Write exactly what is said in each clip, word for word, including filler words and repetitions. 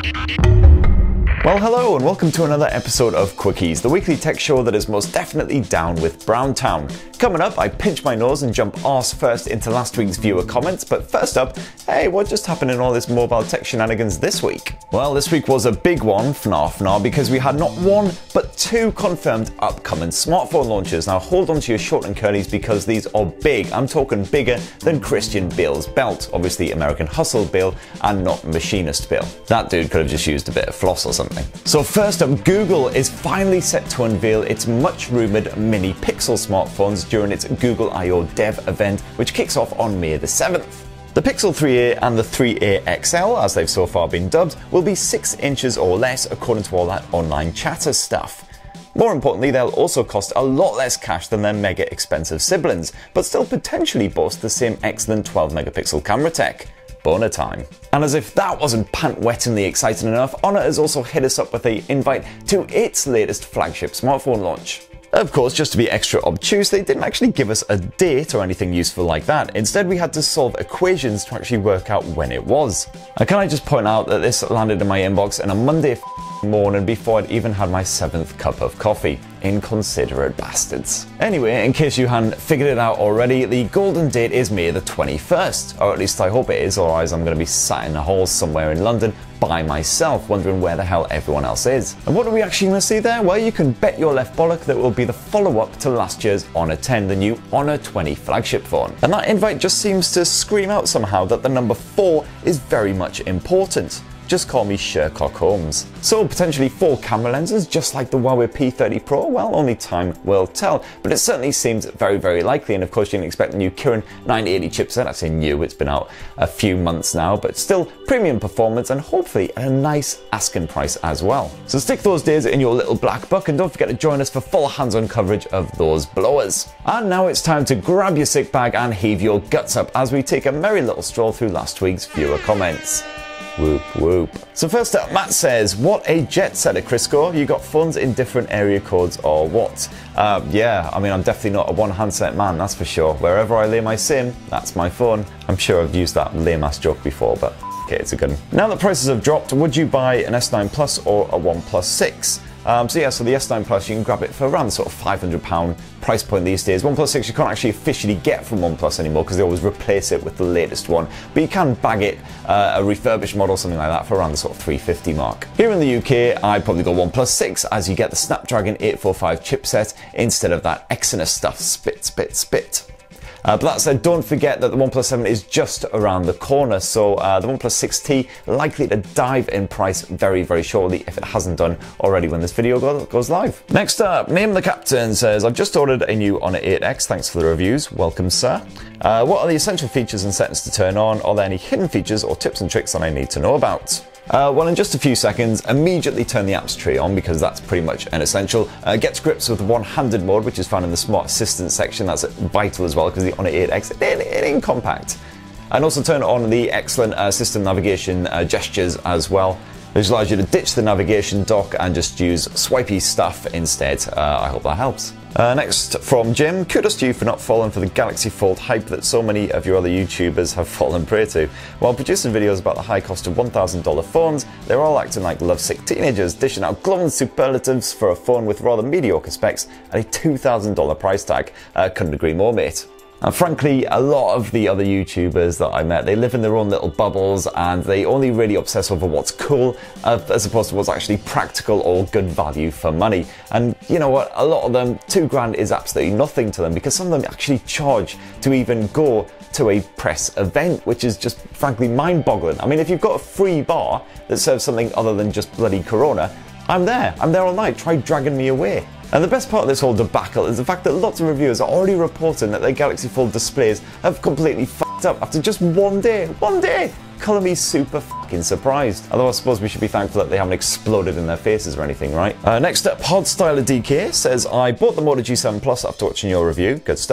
Well, hello and welcome to another episode of Quickies, the weekly tech show that is most definitely down with Browntown. Coming up, I pinch my nose and jump arse first into last week's viewer comments, but first up, hey, what just happened in all this mobile tech shenanigans this week? Well, this week was a big one, F N A F N A, because we had not one, but two confirmed upcoming smartphone launches. Now hold on to your short and curlies because these are big. I'm talking bigger than Christian Bale's belt. Obviously American Hustle Bale and not Machinist Bale. That dude could have just used a bit of floss or something. So first up, Google is finally set to unveil its much rumoured mini Pixel smartphones during its Google I O Dev event, which kicks off on May the seventh. The Pixel three A and the three A X L, as they've so far been dubbed, will be six inches or less according to all that online chatter stuff. More importantly, they'll also cost a lot less cash than their mega expensive siblings, but still potentially boast the same excellent twelve megapixel camera tech. Boner time. And as if that wasn't pant-wettingly exciting enough, Honor has also hit us up with an invite to its latest flagship smartphone launch. Of course, just to be extra obtuse, they didn't actually give us a date or anything useful like that. Instead, we had to solve equations to actually work out when it was. And can I just point out that this landed in my inbox on a Monday morning before I'd even had my seventh cup of coffee. Inconsiderate bastards. Anyway, in case you hadn't figured it out already, the golden date is May the twenty-first, or at least I hope it is, otherwise I'm going to be sat in a hall somewhere in London by myself, wondering where the hell everyone else is. And what are we actually going to see there? Well, you can bet your left bollock that it will be the follow-up to last year's Honor ten, the new Honor twenty flagship phone. And that invite just seems to scream out somehow that the number four is very much important. Just call me Sherlock Holmes. So potentially four camera lenses, just like the Huawei P thirty Pro? Well, only time will tell, but it certainly seems very, very likely. And of course, you can expect the new Kirin nine eighty chipset. I say new, it's been out a few months now, but still premium performance and hopefully at a nice asking price as well. So stick those days in your little black book and don't forget to join us for full hands-on coverage of those blowers. And now it's time to grab your sick bag and heave your guts up as we take a merry little stroll through last week's viewer comments. Whoop whoop. So first up, Matt says, what a jet setter, Crisco. You got phones in different area codes or what? Uh, yeah, I mean, I'm definitely not a one handset man, that's for sure. Wherever I lay my SIM, that's my phone. I'm sure I've used that lame ass joke before, but okay, it's a good one. Now that prices have dropped, would you buy an S nine Plus or a OnePlus six? Um, so yeah, so the S nine Plus, you can grab it for around the sort of five hundred pound price point these days. OnePlus six you can't actually officially get from OnePlus anymore because they always replace it with the latest one, but you can bag it, uh, a refurbished model, something like that, for around the sort of three fifty mark. Here in the U K, I'd probably go OnePlus six as you get the Snapdragon eight forty-five chipset instead of that Exynos stuff, spit, spit, spit. Uh, but that said, don't forget that the OnePlus seven is just around the corner, so uh, the OnePlus six T likely to dive in price very, very shortly if it hasn't done already when this video go goes live. Next up, Name the Captain says, I've just ordered a new Honor eight X, thanks for the reviews, welcome sir. Uh, what are the essential features and settings to turn on? Are there any hidden features or tips and tricks that I need to know about? Uh, well, in just a few seconds, immediately turn the apps tree on because that's pretty much an essential. Uh, get to grips with the one-handed mode, which is found in the Smart Assistant section. That's vital as well because the Honor eight X, it, it ain't compact. And also turn on the excellent uh, system navigation uh, gestures as well, which allows you to ditch the navigation dock and just use swipey stuff instead. Uh, I hope that helps. Uh, next from Jim, kudos to you for not falling for the Galaxy Fold hype that so many of your other YouTubers have fallen prey to. While producing videos about the high cost of one thousand dollar phones, they're all acting like lovesick teenagers, dishing out glowing superlatives for a phone with rather mediocre specs at a two thousand dollar price tag. Uh, couldn't agree more, mate. And frankly, a lot of the other YouTubers that I met, they live in their own little bubbles and they only really obsess over what's cool uh, as opposed to what's actually practical or good value for money. And you know what, a lot of them, two grand is absolutely nothing to them because some of them actually charge to even go to a press event, which is just frankly mind-boggling. I mean, if you've got a free bar that serves something other than just bloody Corona, I'm there, I'm there all night, try dragging me away. And the best part of this whole debacle is the fact that lots of reviewers are already reporting that their Galaxy Fold displays have completely f***ed up after just one day. One day! Colour me super fucking surprised. Although I suppose we should be thankful that they haven't exploded in their faces or anything, right? Uh, next up, Podstyler D K says, I bought the Moto G seven Plus after watching your review. Good stuff.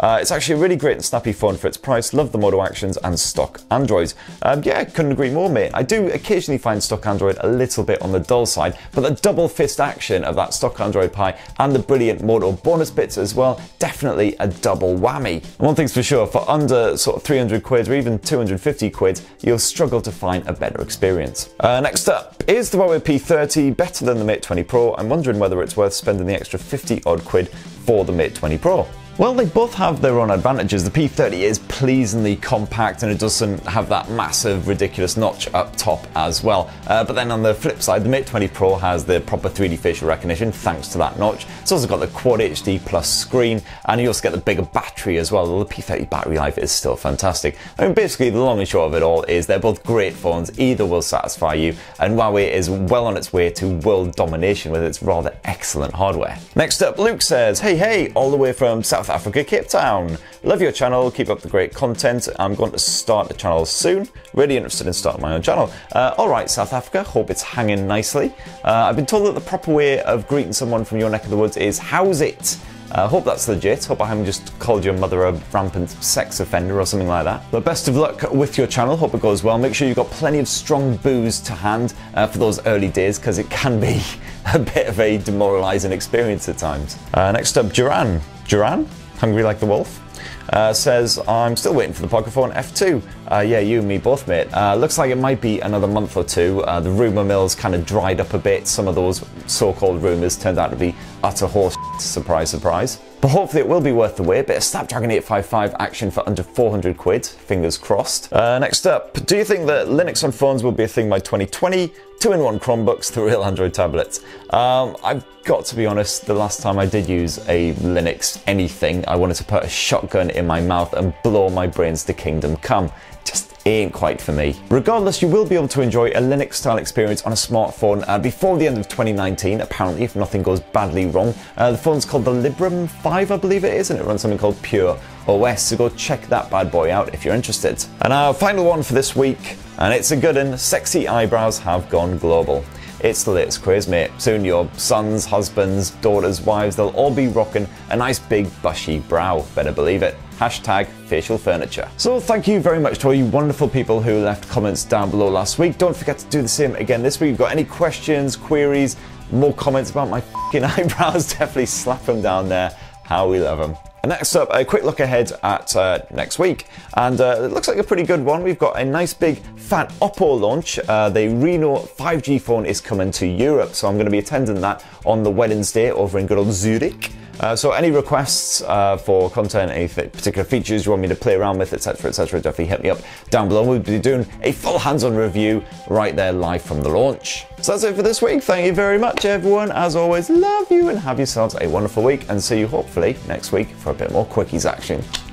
Uh, it's actually a really great and snappy phone for its price. Love the Moto actions and stock Android. Um, yeah, couldn't agree more, mate. I do occasionally find stock Android a little bit on the dull side, but the double fist action of that stock Android Pie and the brilliant Moto bonus bits as well, definitely a double whammy. And one thing's for sure, for under sort of three hundred quid or even two hundred fifty quid, you'll struggle to find a better experience. Uh, next up, is the Huawei P thirty better than the Mate twenty Pro? I'm wondering whether it's worth spending the extra fifty odd quid for the Mate twenty Pro. Well, they both have their own advantages. The P thirty is pleasingly compact and it doesn't have that massive, ridiculous notch up top as well. Uh, but then on the flip side, the Mate twenty Pro has the proper three D facial recognition thanks to that notch. It's also got the Quad H D Plus screen, and you also get the bigger battery as well. The P thirty battery life is still fantastic. I mean, basically, the long and short of it all is they're both great phones. Either will satisfy you, and Huawei is well on its way to world domination with its rather excellent hardware. Next up, Luke says, hey, hey, all the way from South Africa, Cape Town. Love your channel, keep up the great content. I'm going to start the channel soon. Really interested in starting my own channel. Uh, Alright, South Africa, hope it's hanging nicely. Uh, I've been told that the proper way of greeting someone from your neck of the woods is how's it? I uh, hope that's legit. Hope I haven't just called your mother a rampant sex offender or something like that. But best of luck with your channel. Hope it goes well. Make sure you've got plenty of strong booze to hand uh, for those early days, because it can be a bit of a demoralising experience at times. Uh, next up, Duran. Duran? Hungry like the wolf? Uh, says, I'm still waiting for the Poco F two. Uh, yeah, you and me both, mate. Uh, looks like it might be another month or two. Uh, the rumour mill's kind of dried up a bit. Some of those so-called rumours turned out to be utter horse shit. Surprise, surprise. But hopefully it will be worth the wait. Bit of Snapdragon eight fifty-five action for under four hundred quid. Fingers crossed. Uh, next up, do you think that Linux on phones will be a thing by twenty twenty? two in one Chromebooks, the real Android tablets. Um, I've got to be honest, the last time I did use a Linux anything, I wanted to put a shotgun in my mouth and blow my brains to kingdom come. Just ain't quite for me. Regardless, you will be able to enjoy a Linux-style experience on a smartphone uh, before the end of twenty nineteen, apparently, if nothing goes badly wrong. Uh, the phone's called the Librem five, I believe it is, and it runs something called Pure O S, so go check that bad boy out if you're interested. And our final one for this week, and it's a good one. Sexy eyebrows have gone global. It's the latest craze, mate. Soon your sons, husbands, daughters, wives, they'll all be rocking a nice big bushy brow. Better believe it. Hashtag facial furniture. So thank you very much to all you wonderful people who left comments down below last week. Don't forget to do the same again this week. If you've got any questions, queries, more comments about my fucking eyebrows, definitely slap them down there. How we love them. And next up, a quick look ahead at uh, next week. And uh, it looks like a pretty good one. We've got a nice big fat Oppo launch. Uh, the Reno five G phone is coming to Europe, so I'm going to be attending that on the Wednesday over in good old Zurich. Uh, so any requests uh, for content, any particular features you want me to play around with, etc, etc, definitely hit me up down below. We'll be doing a full hands-on review right there live from the launch. So that's it for this week. Thank you very much, everyone. As always, love you and have yourselves a wonderful week, and see you hopefully next week for a bit more Quickies action.